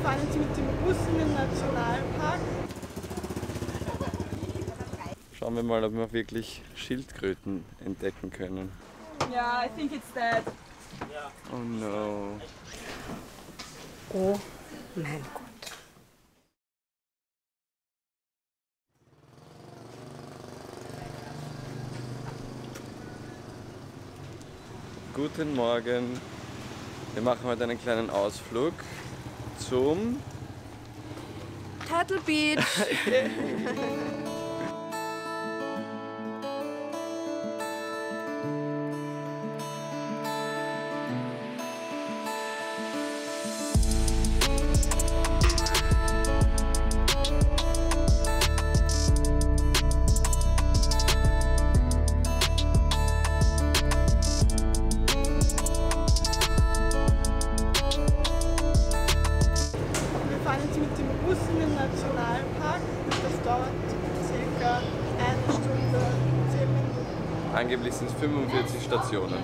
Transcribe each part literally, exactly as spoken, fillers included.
fahren jetzt mit dem Bus in den Nationalpark. Schauen wir mal, ob wir wirklich Schildkröten entdecken können. Yeah, I think it's dead. Oh no. Oh mein Gott. Guten Morgen. Wir machen heute einen kleinen Ausflug zum Turtle Beach. Wir fahren jetzt mit dem Bus in den Nationalpark. Das dauert circa eine Stunde, zehn Minuten. Angeblich sind es fünfundvierzig Stationen.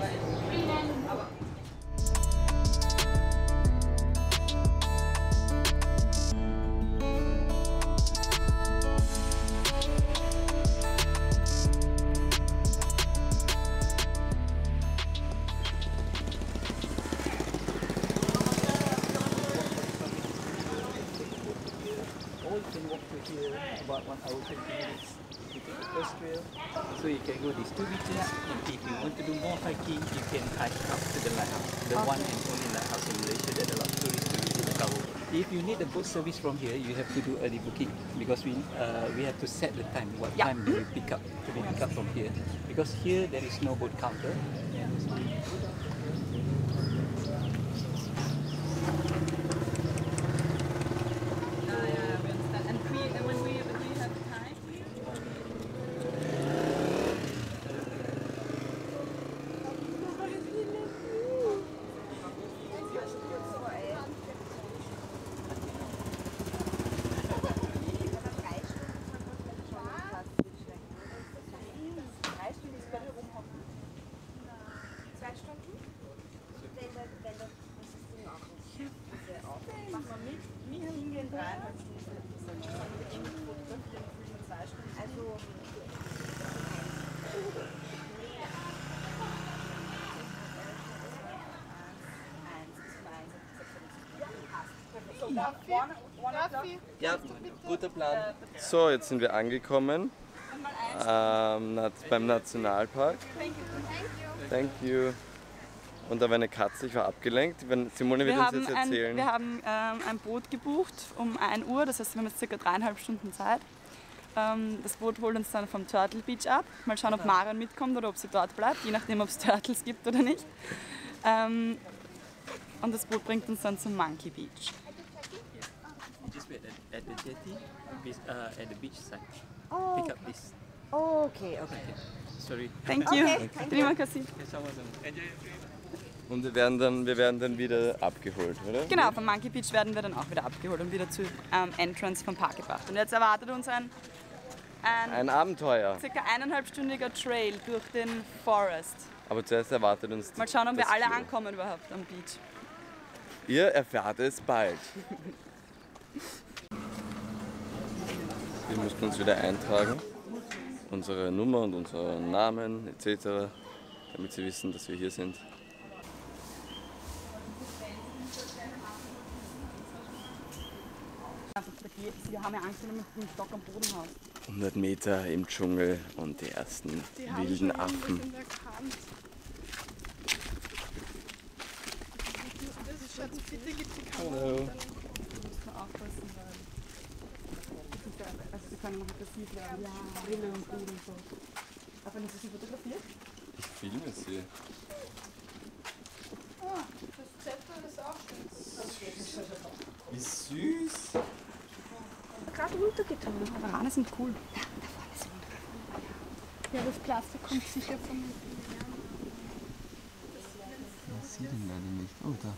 You can walk to here about one hour twenty minutes. You take the first trail, so you can go these two beaches. If you want to do more hiking, you can hike up to the lighthouse, the one and only lighthouse in Malaysia that a lot of tourists do visit the tower. If you need the boat service from here, you have to do early booking because we uh, we have to set the time. What Yeah. time do you pick up to be pick up from here? Because here there is no boat counter. And we, and when we, when we have time. Zwei Stunden? Wenn das, wenn das, das ist die Nachricht. Machen wir mit, mit hingehen, dreieinhalb Stunden. Also, Ja, guter Plan. So, jetzt sind wir angekommen ähm, na- beim Nationalpark. Thank you. Und da war eine Katze, ich war abgelenkt. Wenn- Simone wird Wir uns haben, jetzt ein, erzählen. wir haben ähm, ein Boot gebucht um ein Uhr, das heißt wir haben jetzt circa dreieinhalb Stunden Zeit. Ähm, das Boot holt uns dann vom Turtle Beach ab. Mal schauen, ob Marion mitkommt oder ob sie dort bleibt, je nachdem ob es Turtles gibt oder nicht. Ähm, und das Boot bringt uns dann zum Monkey Beach. Just wait at, at the jetty, uh, at the beach side. oh, Pick up this. okay, okay. Sorry. Thank you. Okay, Terima kasih. Und wir werden, dann, wir werden dann wieder abgeholt, oder? Genau, vom Monkey Beach werden wir dann auch wieder abgeholt und wieder zur ähm, Entrance vom Park gebracht. Und jetzt erwartet uns ein, ein, Ein Abenteuer. circa eineinhalbstündiger Trail durch den Forest. Aber zuerst erwartet uns Mal schauen, ob wir das alle Klo. ankommen überhaupt am Beach. Ihr erfahrt es bald. Wir mussten uns wieder eintragen. Unsere Nummer und unseren Namen et cetera, damit sie wissen, dass wir hier sind. Wir haben ja Angst, wenn wir mit dem Stock am Boden hauen. hundert Meter im Dschungel und die ersten Die haben wilden schon irgendwas Affen. in der Hand. Das ist Schatz, bitte gib die Kamera. Hallo. Da muss man aufpassen, weil das ist ja, also sie können noch aggressiv werden. Ja, Brille und Boden und so. Aber wenn du sie fotografiert? Ich filme sie. Ah, das Zettel ist auch schön. Wie süß! Gerade runtergetan. Warane sind cool. Ja, das Plastik kommt sicher von. Ich sehe den leider nicht. Oh, da.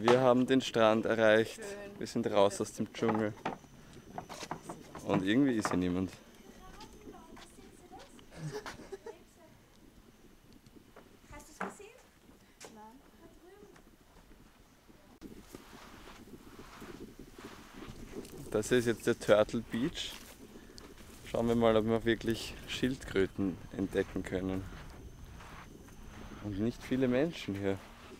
Wir haben den Strand erreicht. Wir sind raus aus dem Dschungel. Und irgendwie ist hier niemand. Hast du es gesehen? Das ist jetzt der Turtle Beach. Schauen wir mal, ob wir wirklich Schildkröten entdecken können. Und nicht viele Menschen hier.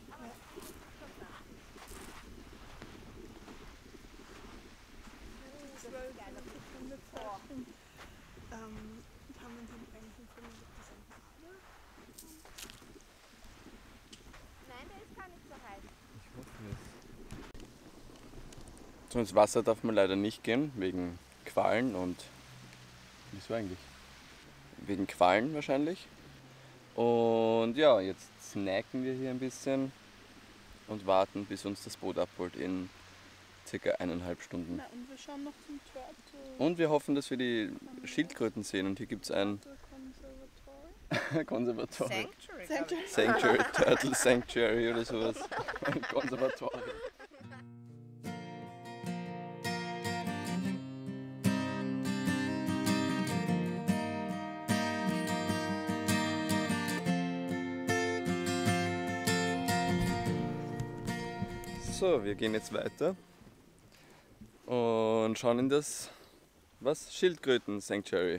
Nein, der ist gar nicht so heiß. So ins Wasser darf man leider nicht gehen, wegen Quallen und... Wieso eigentlich? Wegen Quallen wahrscheinlich. Und ja, jetzt snacken wir hier ein bisschen und warten, bis uns das Boot abholt in circa eineinhalb Stunden. Na, und wir schauen noch zum Turtle. Und wir hoffen, dass wir die Schildkröten sehen. Und hier gibt es ein Konservatorium. Sanctuary. Sanctuary, Turtle Sanctuary oder sowas. Ein Konservatorium. So, wir gehen jetzt weiter und schauen in das, was? Schildkröten Sanctuary.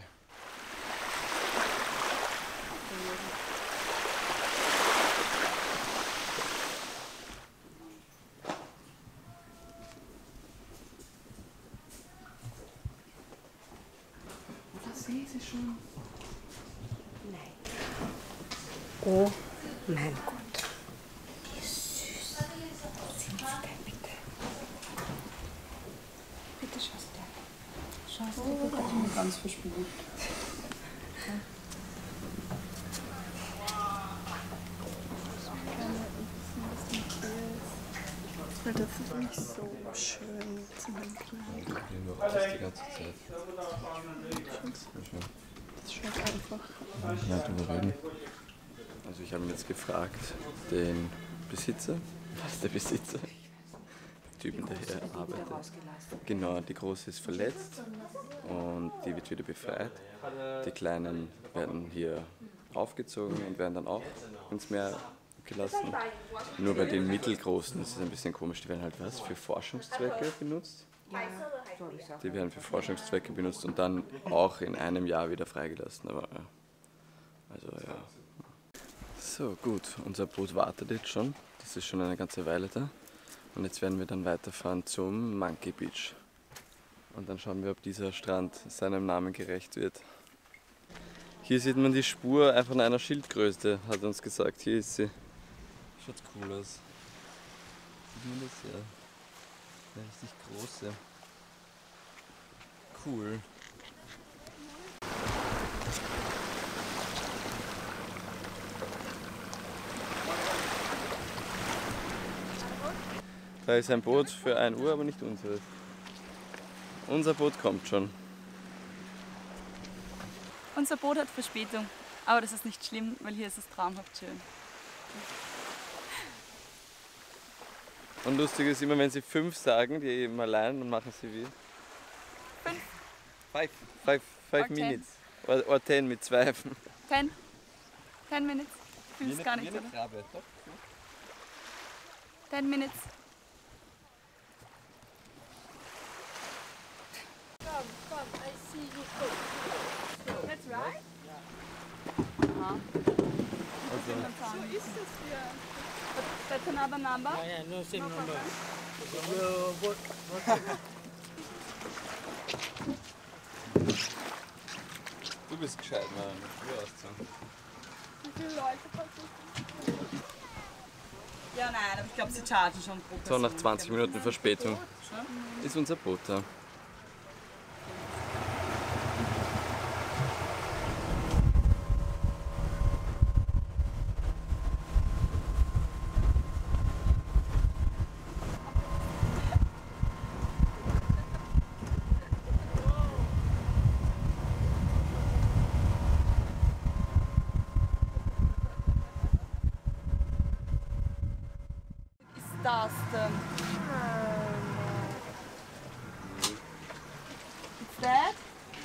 Das sehe ich schon. Nein. Oh mein Gott. Wie süß. Sind Sie denn bitte? Bitte schaust du. Schaust du bitte. Ich bin ganz verspielt. Weil das ist nicht so schön mit so einem Kleid. Wir machen das die ganze Zeit. Das schaut einfach. Ja, drüber reden. Also ich habe ihn jetzt gefragt, den Besitzer, was ist der Besitzer? Der Typen, der hier arbeitet. Genau, die Große ist verletzt und die wird wieder befreit. Die Kleinen werden hier aufgezogen und werden dann auch ins Meer gelassen. Nur bei den Mittelgroßen ist es ein bisschen komisch, die werden halt was für Forschungszwecke benutzt. Die werden für Forschungszwecke benutzt und dann auch in einem Jahr wieder freigelassen. Aber ja. Also ja. So gut, unser Boot wartet jetzt schon. Das ist schon eine ganze Weile da. Und jetzt werden wir dann weiterfahren zum Monkey Beach. Und dann schauen wir, ob dieser Strand seinem Namen gerecht wird. Hier sieht man die Spur einfach einer Schildkröte, hat er uns gesagt. Hier ist sie. Schaut cool aus. Sieht man das? Ja. Eine richtig große. Cool. Da ist ein Boot für ein Uhr, aber nicht unseres. Unser Boot kommt schon. Unser Boot hat Verspätung, aber das ist nicht schlimm, weil hier ist es traumhaft schön. Und lustig ist immer, wenn sie fünf sagen, die eben allein, dann machen sie wie? Fünf. Five. Five, five Or ten. minutes. Or, or ten mit zwei. Ten. Ten minutes. Ich finde es gar nicht, Wie oder? eine Krabbe, doch. Ten minutes. Come, come, I see you cook. That's right? Aha. So ist es hier. That's another number? Yeah, no same number. We'll work, work. Du bist gescheit, Mann. Du hast so. Wie viele Leute versuchen? Ja, nein, aber ich glaube, sie chargen schon pro So, Person. nach zwanzig Minuten Verspätung Schon? ist unser Boot da. das denn? It's that?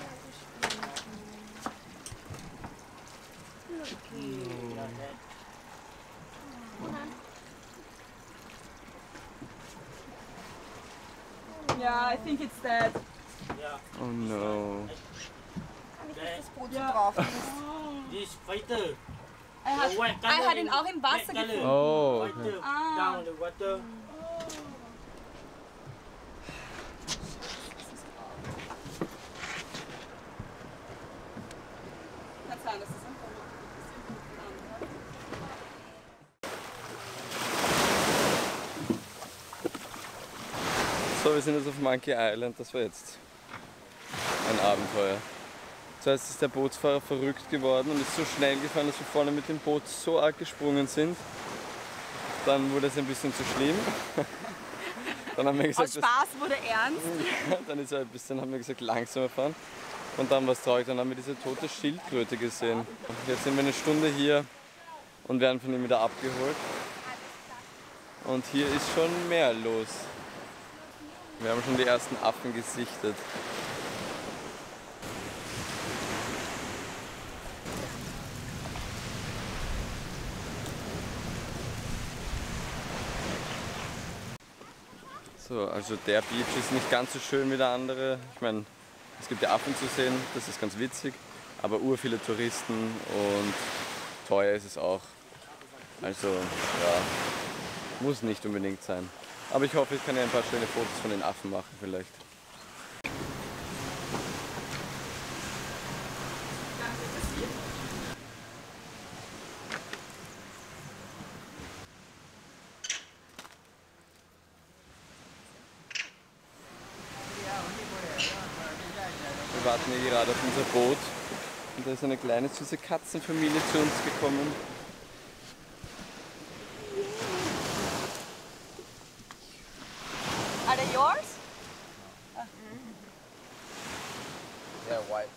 Yeah, I think it's that. Oh no. Das Boot so drauf. This fighter. I had, The white I color had ihn in- auch im Wasser black gefunden. color. Oh, Fighter. Ah. Down the water. Kann sein, dass es ein So, wir sind jetzt auf Monkey Island, das war jetzt ein Abenteuer. Zuerst ist der Bootsfahrer verrückt geworden und ist so schnell gefahren, dass wir vorne mit dem Boot so arg gesprungen sind. Dann wurde es ein bisschen zu schlimm. Dann haben wir gesagt, Aus Spaß wurde ernst. dass, dann ist er ein bisschen, haben wir gesagt, langsamer fahren. Und dann war es traurig, dann haben wir diese tote Schildkröte gesehen. Jetzt sind wir eine Stunde hier und werden von ihm wieder abgeholt. Und hier ist schon mehr los. Wir haben schon die ersten Affen gesichtet. So, also der Beach ist nicht ganz so schön wie der andere. Ich meine, es gibt ja Affen zu sehen, das ist ganz witzig, aber ur viele Touristen und teuer ist es auch. Also, ja, muss nicht unbedingt sein. Aber ich hoffe, ich kann ja ein paar schöne Fotos von den Affen machen vielleicht. Wir warten hier gerade auf unser Boot und da ist eine kleine süße Katzenfamilie zu uns gekommen. Are they yours? Yeah, white.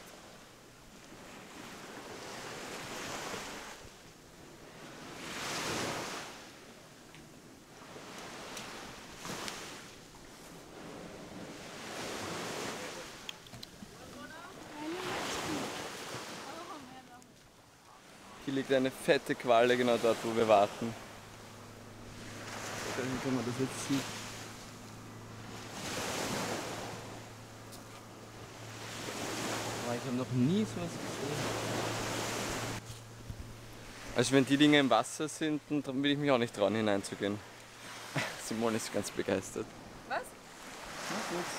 Hier liegt eine fette Qualle genau dort, wo wir warten. Dann kann man das jetzt sehen. Aber ich habe noch nie sowas gesehen. Also wenn die Dinge im Wasser sind, dann will ich mich auch nicht trauen hineinzugehen. Simone ist ganz begeistert. Was? Ja, gut.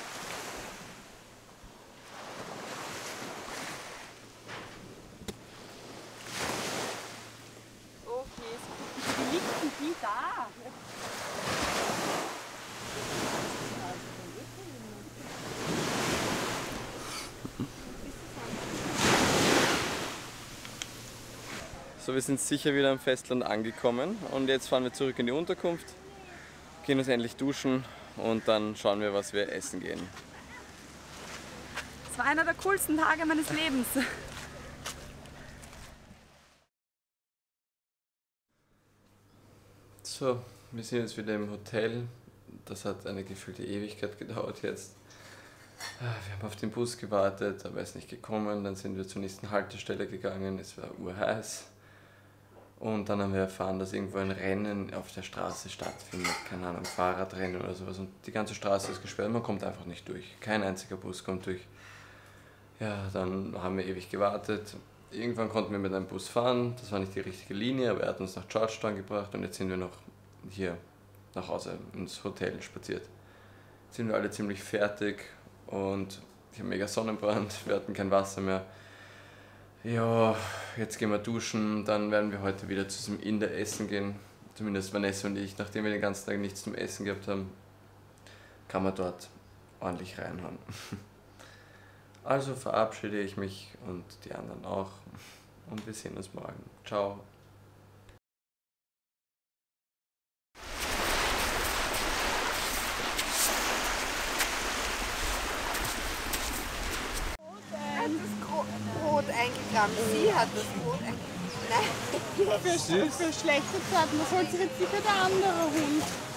Okay, so. Wie liegt denn die da? So, wir sind sicher wieder am Festland angekommen und jetzt fahren wir zurück in die Unterkunft, gehen uns endlich duschen und dann schauen wir, was wir essen gehen. Es war einer der coolsten Tage meines Lebens. So, wir sind jetzt wieder im Hotel. Das hat eine gefühlte Ewigkeit gedauert jetzt. Wir haben auf den Bus gewartet, aber er ist nicht gekommen. Dann sind wir zur nächsten Haltestelle gegangen, es war urheiß. Und dann haben wir erfahren, dass irgendwo ein Rennen auf der Straße stattfindet. Keine Ahnung, Fahrradrennen oder sowas. Und die ganze Straße ist gesperrt, man kommt einfach nicht durch. Kein einziger Bus kommt durch. Ja, dann haben wir ewig gewartet. Irgendwann konnten wir mit einem Bus fahren. Das war nicht die richtige Linie, aber er hat uns nach Georgetown gebracht und jetzt sind wir noch hier nach Hause ins Hotel spaziert. Jetzt sind wir alle ziemlich fertig und ich habe mega Sonnenbrand, wir hatten kein Wasser mehr. Ja, jetzt gehen wir duschen, dann werden wir heute wieder zu diesem Inder essen gehen. Zumindest Vanessa und ich, nachdem wir den ganzen Tag nichts zum Essen gehabt haben, kann man dort ordentlich reinhauen. Also verabschiede ich mich und die anderen auch und wir sehen uns morgen. Ciao. Er hat das Gro- Brot eingegraben. Sie hat das Brot eingegraben. Nein. Für, für schlechte Zeiten, das holt sich jetzt sicher der andere Hund.